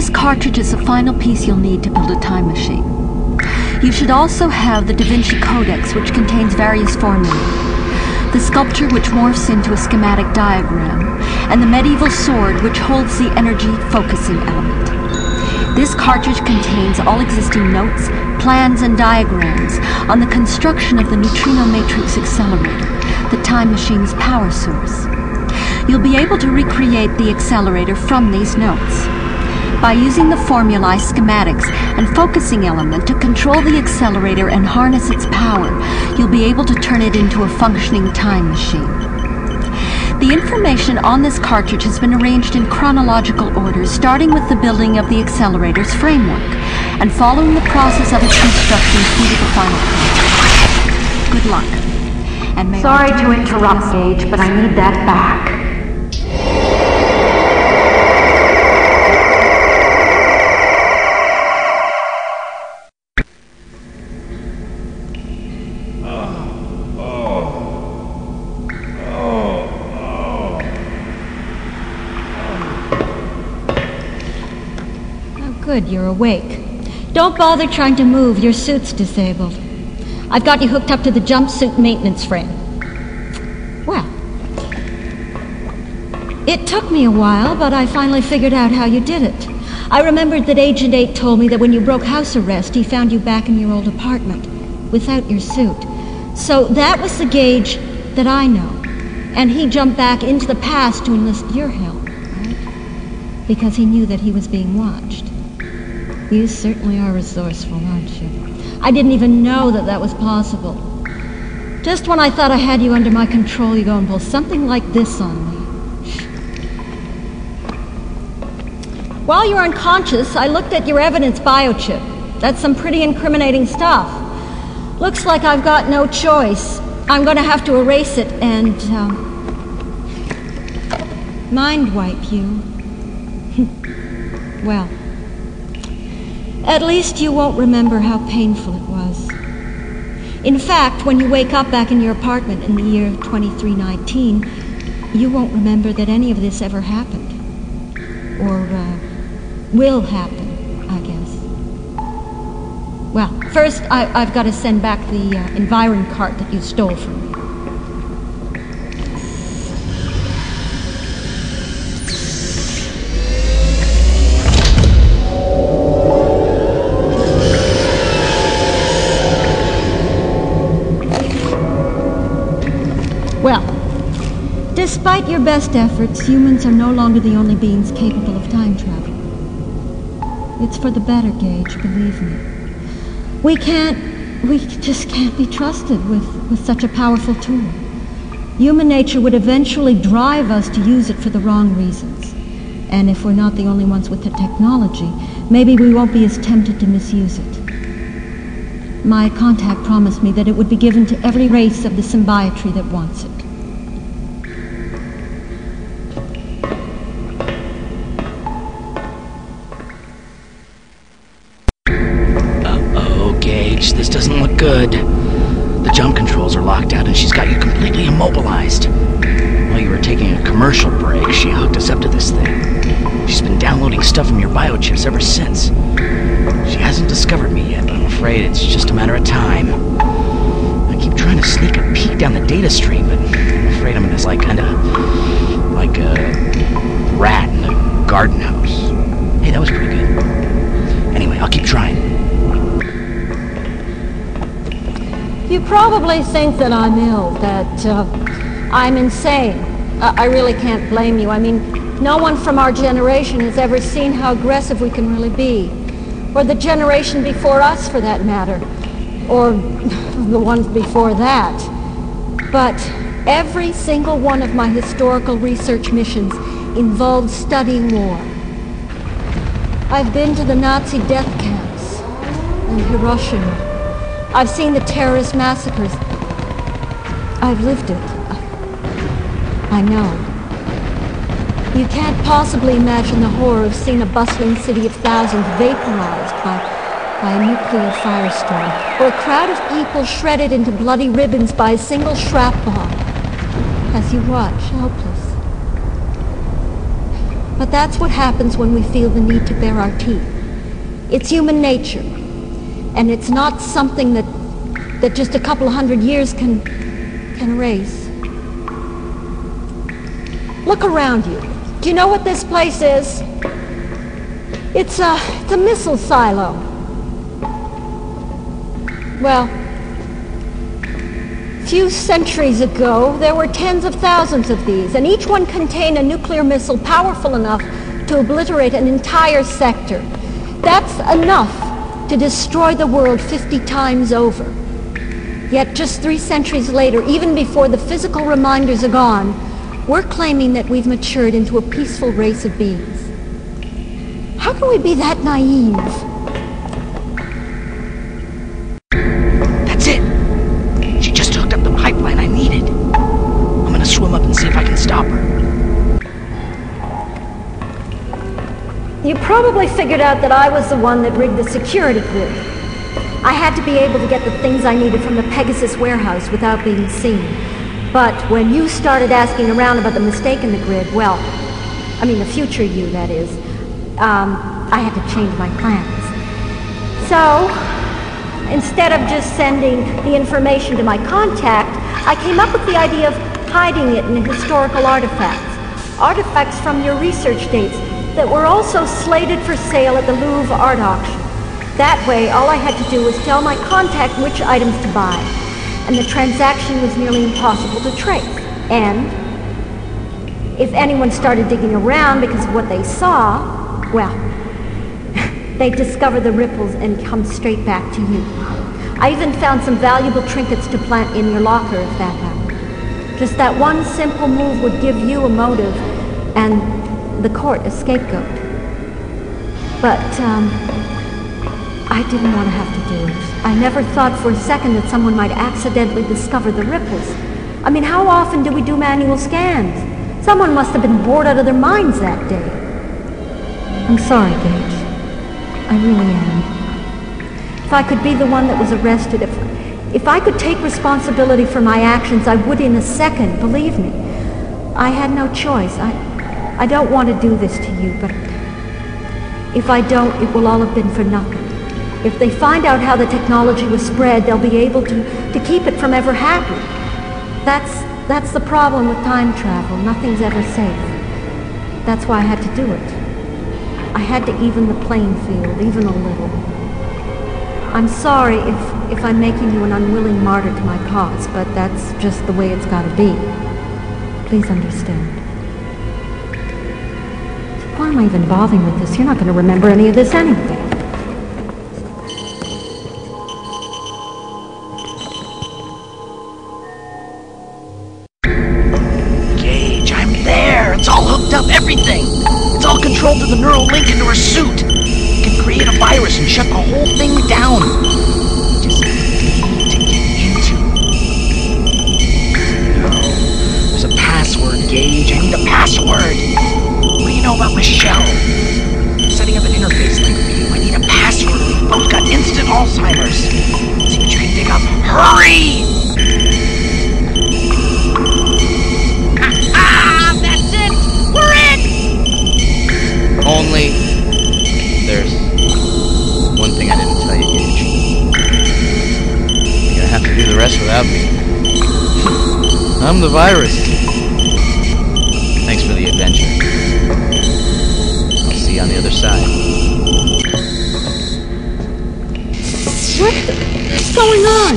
This cartridge is the final piece you'll need to build a time machine. You should also have the Da Vinci Codex, which contains various formulae, the sculpture which morphs into a schematic diagram, and the medieval sword which holds the energy focusing element. This cartridge contains all existing notes, plans, and diagrams on the construction of the neutrino matrix accelerator, the time machine's power source. You'll be able to recreate the accelerator from these notes. By using the formulae, schematics, and focusing element to control the accelerator and harness its power, you'll be able to turn it into a functioning time machine. The information on this cartridge has been arranged in chronological order, starting with the building of the accelerator's framework, and following the process of its construction through to the final product. Good luck. And may Sorry to interrupt, Gage, but I need that back. Good, you're awake. Don't bother trying to move, your suit's disabled. I've got you hooked up to the jumpsuit maintenance frame. Well, it took me a while, but I finally figured out how you did it. I remembered that Agent 8 told me that when you broke house arrest, he found you back in your old apartment, without your suit. So that was the Gage that I know. And he jumped back into the past to enlist your help, right? Because he knew that he was being watched. You certainly are resourceful, aren't you? I didn't even know that that was possible. Just when I thought I had you under my control, you go and pull something like this on me. While you were unconscious, I looked at your evidence biochip. That's some pretty incriminating stuff. Looks like I've got no choice. I'm going to have to erase it and, mind wipe you. Well, at least you won't remember how painful it was. In fact, when you wake up back in your apartment in the year 2319, you won't remember that any of this ever happened. Or, will happen, I guess. Well, first, I've got to send back the Environ cart that you stole from me. Well, despite your best efforts, humans are no longer the only beings capable of time travel. It's for the better, Gage, believe me. We just can't be trusted with such a powerful tool. Human nature would eventually drive us to use it for the wrong reasons. And if we're not the only ones with the technology, maybe we won't be as tempted to misuse it. My contact promised me that it would be given to every race of the symbiotree that wants it. This doesn't look good. The jump controls are locked out and she's got you completely immobilized. While you were taking a commercial break, she hooked us up to this thing. She's been downloading stuff from your biochips ever since. She hasn't discovered me yet, but I'm afraid it's just a matter of time. I keep trying to sneak a peek down the data stream, but I'm afraid I'm in this like a rat in a garden house. Hey, that was pretty good. Anyway, I'll keep trying. You probably think that I'm ill, that I'm insane. I really can't blame you. I mean, no one from our generation has ever seen how aggressive we can really be. Or the generation before us, for that matter. Or the ones before that. But every single one of my historical research missions involved studying war. I've been to the Nazi death camps and Hiroshima. I've seen the terrorist massacres. I've lived it. I know. You can't possibly imagine the horror of seeing a bustling city of thousands vaporized by a nuclear firestorm, or a crowd of people shredded into bloody ribbons by a single shrap bomb, as you watch, helpless. But that's what happens when we feel the need to bare our teeth. It's human nature. And it's not something that just a couple of 100 years can erase. Look around you. Do you know what this place is? It's a missile silo. Well, a few centuries ago, there were tens of thousands of these, and each one contained a nuclear missile powerful enough to obliterate an entire sector. That's enough to destroy the world 50 times over. Yet just 3 centuries later, even before the physical reminders are gone, we're claiming that we've matured into a peaceful race of beings. How can we be that naive? That's it! She just hooked up the pipeline I needed. I'm gonna swim up and see if I can stop her. You probably figured out that I was the one that rigged the security grid. I had to be able to get the things I needed from the Pegasus warehouse without being seen. But when you started asking around about the mistake in the grid, well, I mean the future you, that is, I had to change my plans. So, instead of just sending the information to my contact, I came up with the idea of hiding it in historical artifacts. Artifacts from your research dates that were also slated for sale at the Louvre art auction. That way, all I had to do was tell my contact which items to buy, and the transaction was nearly impossible to trace. And if anyone started digging around because of what they saw, well, they'd discover the ripples and come straight back to you. I even found some valuable trinkets to plant in your locker if that happened. Just that one simple move would give you a motive and the court a scapegoat. But, I didn't want to have to do it. I never thought for a second that someone might accidentally discover the ripples. I mean, how often do we do manual scans? Someone must have been bored out of their minds that day. I'm sorry, Gage. I really am. If I could be the one that was arrested, if I could take responsibility for my actions, I would in a second, believe me. I had no choice. I don't want to do this to you, but if I don't, it will all have been for nothing. If they find out how the technology was spread, they'll be able to keep it from ever happening. That's the problem with time travel. Nothing's ever safe. That's why I had to do it. I had to even the playing field, even a little. I'm sorry if I'm making you an unwilling martyr to my cause, but that's just the way it's got to be. Please understand. Why am I even bothering with this? You're not going to remember any of this anyway. It's all hooked up, everything! It's all controlled through the neural link into her suit! You can create a virus and shut the whole thing down! Just need to get into. No. There's a password, Gage. I need a password! What do you know about Michelle? I'm setting up an interface link for you. I need a password. We've both got instant Alzheimer's. See what you can dig up. Hurry! Only, there's one thing I didn't tell you, Gage. You're gonna have to do the rest without me. I'm the virus. Thanks for the adventure. I'll see you on the other side. What's going on?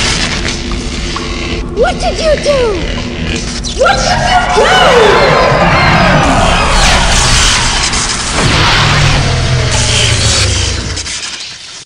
What did you do? What did you do?